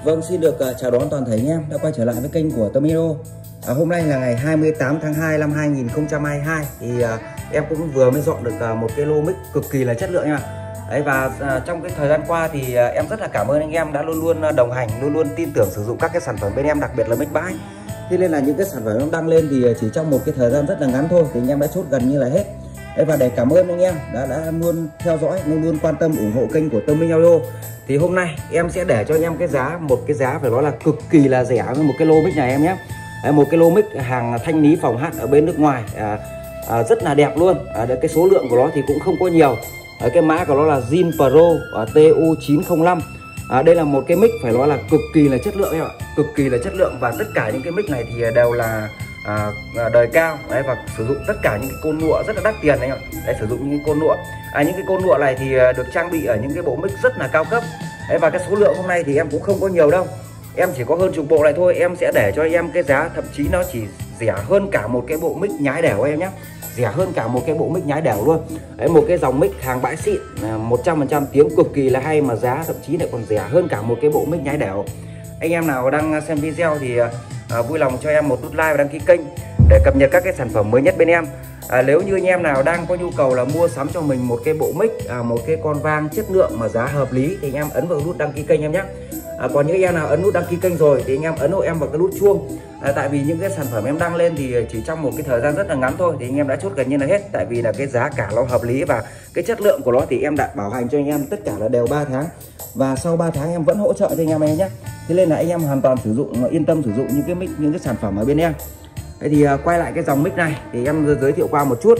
Vâng, xin được chào đón toàn thể anh em đã quay trở lại với kênh của Tâm Hero. Hôm nay là ngày 28 tháng 2 năm 2022 thì em cũng vừa mới dọn được một cái lô mic cực kỳ là chất lượng nha. Đấy, và trong cái thời gian qua thì em rất là cảm ơn anh em đã luôn luôn đồng hành, luôn luôn tin tưởng sử dụng các cái sản phẩm bên em, đặc biệt là mic bãi. Thế nên là những cái sản phẩm em đăng lên thì chỉ trong một cái thời gian rất là ngắn thôi thì anh em đã chốt gần như là hết. Đấy, và để cảm ơn anh em đã luôn theo dõi, luôn quan tâm ủng hộ kênh của Tâm Minh Audio. Thì hôm nay em sẽ để cho anh em một cái giá phải nói là cực kỳ là rẻ với một cái lô mic này em nhé. Đấy, một cái lô mic hàng thanh lý phòng hát ở bên nước ngoài, rất là đẹp luôn. Cái số lượng của nó thì cũng không có nhiều. Cái mã của nó là Zin Pro TU905. Đây là một cái mic phải nói là cực kỳ là chất lượng em ạ, cực kỳ là chất lượng, và tất cả những cái mic này thì đều là đời cao. Đấy, và sử dụng tất cả những cái côn lụa rất là đắt tiền đấy ạ. Đấy, sử dụng những cái côn lụa, những cái côn lụa này thì được trang bị ở những cái bộ mic rất là cao cấp. Đấy, và cái số lượng hôm nay thì em cũng không có nhiều đâu, em chỉ có hơn chục bộ này thôi. Em sẽ để cho em cái giá thậm chí nó chỉ rẻ hơn cả một cái bộ mic nhái đẻo em nhé, rẻ hơn cả một cái bộ mic nhái đẻo luôn. Đấy, một cái dòng mic hàng bãi xịn 100% tiếng cực kỳ là hay, mà giá thậm chí lại còn rẻ hơn cả một cái bộ mic nhái đẻo. Anh em nào đang xem video thì vui lòng cho em một nút like và đăng ký kênh để cập nhật các cái sản phẩm mới nhất bên em. Nếu như anh em nào đang có nhu cầu là mua sắm cho mình một cái bộ mic, một cái con vang chất lượng mà giá hợp lý thì anh em ấn vào nút đăng ký kênh em nhé. Còn những anh em nào ấn nút đăng ký kênh rồi thì anh em ấn hộ em vào cái nút chuông. Tại vì những cái sản phẩm em đăng lên thì chỉ trong một cái thời gian rất là ngắn thôi thì anh em đã chốt gần như là hết. Tại vì là cái giá cả nó hợp lý và cái chất lượng của nó thì em đã bảo hành cho anh em tất cả là đều 3 tháng. Và sau 3 tháng em vẫn hỗ trợ cho anh em nhé. Thế nên là anh em hoàn toàn sử dụng, yên tâm sử dụng những cái mic, những cái sản phẩm ở bên em. Thế thì quay lại cái dòng mic này thì em giới thiệu qua một chút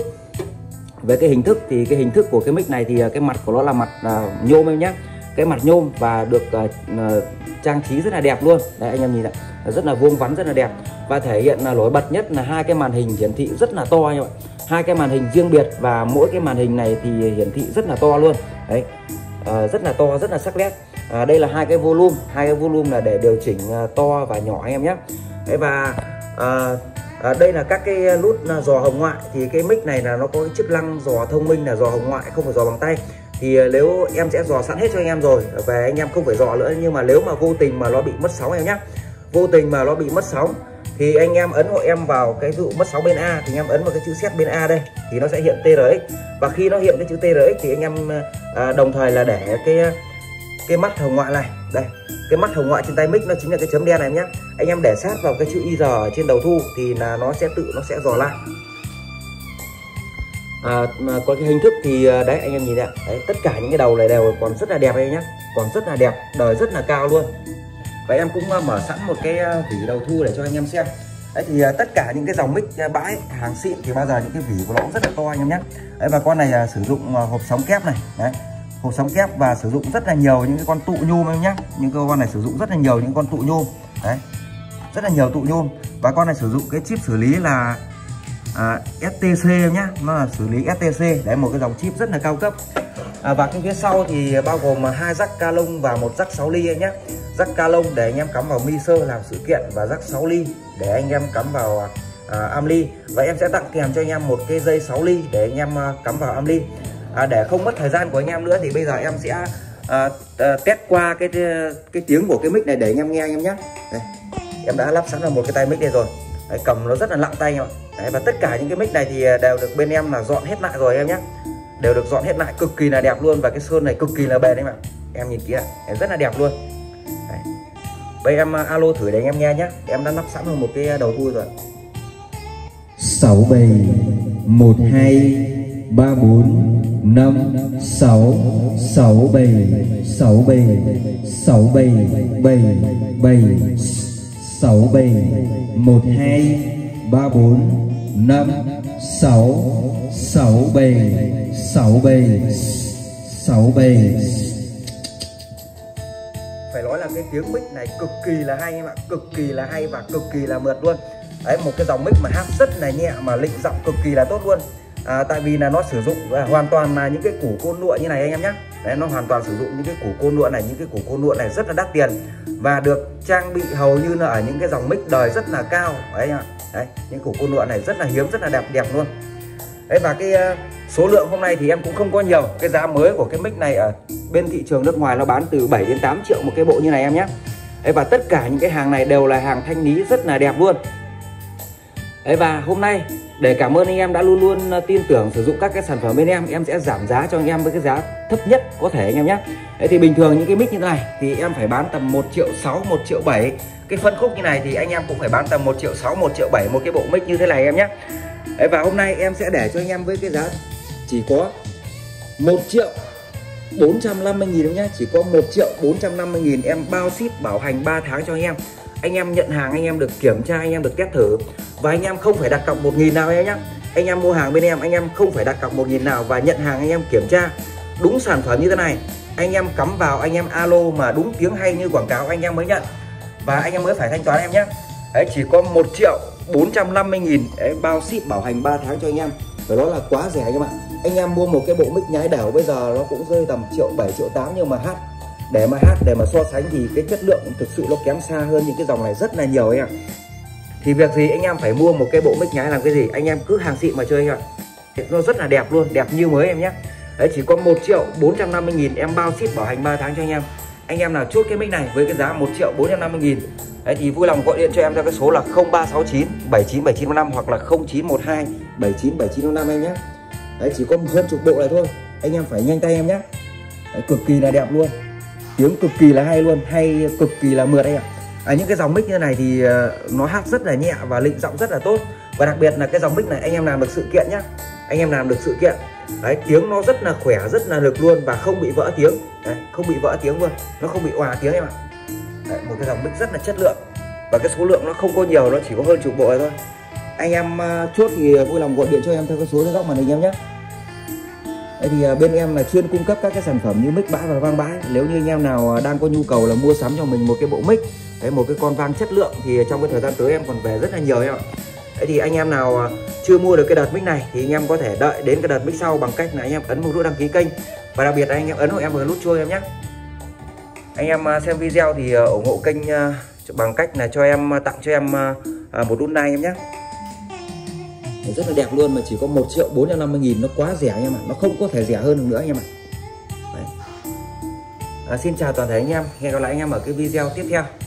về cái hình thức. Thì cái hình thức của cái mic này thì cái mặt của nó là mặt nhôm em nhé, cái mặt nhôm và được trang trí rất là đẹp luôn. Đây anh em nhìn ạ, rất là vuông vắn, rất là đẹp, và thể hiện là nổi bật nhất là hai cái màn hình hiển thị rất là to anh ạ. Hai cái màn hình riêng biệt và mỗi cái màn hình này thì hiển thị rất là to luôn. Đấy, rất là to, rất là sắc nét. Đây là hai cái volume là để điều chỉnh to và nhỏ anh em nhé. Đấy, và đây là các cái nút dò hồng ngoại. Thì cái mic này là nó có cái chức năng dò thông minh là dò hồng ngoại, không phải dò bằng tay. Thì nếu em sẽ dò sẵn hết cho anh em rồi, về anh em không phải dò nữa. Nhưng mà nếu mà vô tình mà nó bị mất sóng em nhé, vô tình mà nó bị mất sóng thì anh em ấn hộ em vào cái dụ mất sóng bên A, thì anh em ấn vào cái chữ set bên A đây thì nó sẽ hiện TRX. Và khi nó hiện cái chữ TRX thì anh em đồng thời là để cái mắt hồng ngoại này, đây cái mắt hồng ngoại trên tay mic nó chính là cái chấm đen này em nhé. Anh em để sát vào cái chữ IR ở trên đầu thu thì là nó sẽ dò lại. Có cái hình thức thì đấy anh em nhìn ạ, đấy, tất cả những cái đầu này đều còn rất là đẹp đây nhá, còn rất là đẹp, đời rất là cao luôn. Và em cũng mở sẵn một cái vỉ đầu thu để cho anh em xem. Đấy, thì tất cả những cái dòng mic bãi hàng xịn thì bao giờ những cái vỉ của nó cũng rất là to anh em nhé. Đấy, và con này là sử dụng hộp sóng kép này, đấy, hộp sóng kép và sử dụng rất là nhiều những cái con tụ nhôm em nhé. Những con này sử dụng rất là nhiều những con tụ nhôm, đấy, rất là nhiều tụ nhôm. Và con này sử dụng cái chip xử lý là STC em nhé, nó là xử lý STC. Đấy, một cái dòng chip rất là cao cấp. Và cái phía sau thì bao gồm 2 jack ca lông và 1 jack 6 ly em nhé. Jack ca lông để anh em cắm vào mixer làm sự kiện, và jack 6 ly để anh em cắm vào ampli. Và em sẽ tặng kèm cho anh em một cái dây 6 ly để anh em cắm vào ampli. Để không mất thời gian của anh em nữa thì bây giờ em sẽ test qua cái tiếng của cái mic này để anh em nghe anh em nhé. Đây, em đã lắp sẵn vào một cái tai mic đây rồi. Đấy, cầm nó rất là nặng tay em ạ. Đấy, và tất cả những cái mic này thì đều được bên em là dọn hết lại rồi em nhé, đều được dọn hết lại, cực kỳ là đẹp luôn. Và cái sơn này cực kỳ là bền em ạ, em nhìn kìa, rất là đẹp luôn. Đấy, bây em alo thử để anh em nghe nhé. Em đã lắp sẵn vào một cái đầu thu rồi. 67 12 34 5 6 67 67 67 7 7 67 12 34 5 6 67 67 67. Phải nói là cái tiếng mic này cực kỳ là hay em ạ, cực kỳ là hay và cực kỳ là mượt luôn. Đấy, một cái dòng mic mà hát rất là nhẹ mà lịnh giọng cực kỳ là tốt luôn. Tại vì là nó sử dụng hoàn toàn là những cái củ côn lụa như này anh em nhé. Đấy, nó hoàn toàn sử dụng những cái củ côn lụa này, những cái củ côn lụa này rất là đắt tiền và được trang bị hầu như là ở những cái dòng mic đời rất là cao. Đấy, đấy, những củ côn lụa này rất là hiếm, rất là đẹp luôn. Đấy, và cái số lượng hôm nay thì em cũng không có nhiều. Cái giá mới của cái mic này ở bên thị trường nước ngoài nó bán từ 7 đến 8 triệu một cái bộ như này em nhé. Đấy, và tất cả những cái hàng này đều là hàng thanh lý rất là đẹp luôn. Đấy, và hôm nay để cảm ơn anh em đã luôn luôn tin tưởng sử dụng các cái sản phẩm bên em sẽ giảm giá cho anh em với cái giá thấp nhất có thể anh em nhé. Đấy, thì bình thường những cái mic như thế này thì em phải bán tầm 1,6 triệu, 1,7 triệu. Cái phân khúc như này thì anh em cũng phải bán tầm 1,6 triệu, 1,7 triệu một cái bộ mic như thế này em nhé. Đấy, và hôm nay em sẽ để cho anh em với cái giá chỉ có 1.450.000 nhé, chỉ có 1.450.000 em bao ship bảo hành 3 tháng cho anh em. Anh em nhận hàng anh em được kiểm tra, anh em được test thử và anh em không phải đặt cọc 1.000 nào em nhé. Anh em mua hàng bên em anh em không phải đặt cọc 1.000 nào và nhận hàng anh em kiểm tra đúng sản phẩm như thế này. Anh em cắm vào anh em alo mà đúng tiếng hay như quảng cáo anh em mới nhận và anh em mới phải thanh toán em nhé. Đấy, chỉ có 1.450.000 bao ship bảo hành 3 tháng cho anh em. Và đó là quá rẻ các bạn. Anh em mua một cái bộ mic nhái đảo bây giờ nó cũng rơi tầm 1,7 triệu, 1,8 triệu, nhưng mà để mà so sánh thì cái chất lượng thực sự nó kém xa hơn những cái dòng này rất là nhiều anh ạ. Thì việc gì anh em phải mua một cái bộ mic nhái làm cái gì, anh em cứ hàng xịn mà chơi anh ạ. Nó rất là đẹp luôn, đẹp như mới em nhé. Đấy, chỉ có 1.450.000 em bao ship bảo hành 3 tháng cho anh em. Anh em nào chốt cái mic này với cái giá 1.450.000 đấy thì vui lòng gọi điện cho em theo cái số là 0369 797915 hoặc là 0912 797915 em nhé. Đấy, chỉ có hơn chục bộ này thôi, anh em phải nhanh tay em nhé. Đấy, cực kỳ là đẹp luôn, tiếng cực kỳ là hay luôn, hay cực kỳ là mượt anh ạ. Những cái dòng mic như này thì nó hát rất là nhẹ và lịnh giọng rất là tốt. Và đặc biệt là cái dòng mic này anh em làm được sự kiện nhá, anh em làm được sự kiện. Đấy, tiếng nó rất là khỏe, rất là lực luôn và không bị vỡ tiếng. Đấy, không bị vỡ tiếng luôn, nó không bị òa tiếng em ạ. Đấy, một cái dòng mic rất là chất lượng và cái số lượng nó không có nhiều, nó chỉ có hơn chục bộ này thôi. Anh em chốt thì vui lòng gọi điện cho em theo cái số trên góc màn hình em nhé. Đây thì bên em là chuyên cung cấp các cái sản phẩm như mic bãi và vang bãi. Nếu như anh em nào đang có nhu cầu là mua sắm cho mình một cái bộ mic, đấy, một cái con vang chất lượng thì trong cái thời gian tới em còn về rất là nhiều em ạ. Đấy thì anh em nào chưa mua được cái đợt mic này thì anh em có thể đợi đến cái đợt mic sau bằng cách là anh em ấn một nút đăng ký kênh và đặc biệt là anh em ấn hộ em vào nút chuông em nhé. Anh em xem video thì ủng hộ kênh bằng cách là cho em tặng cho em một nút like em nhé. Rất là đẹp luôn mà chỉ có 1.450.000, nó quá rẻ anh em ạ, nó không có thể rẻ hơn được nữa anh em ạ. Xin chào toàn thể anh em, hẹn gặp lại anh em ở cái video tiếp theo.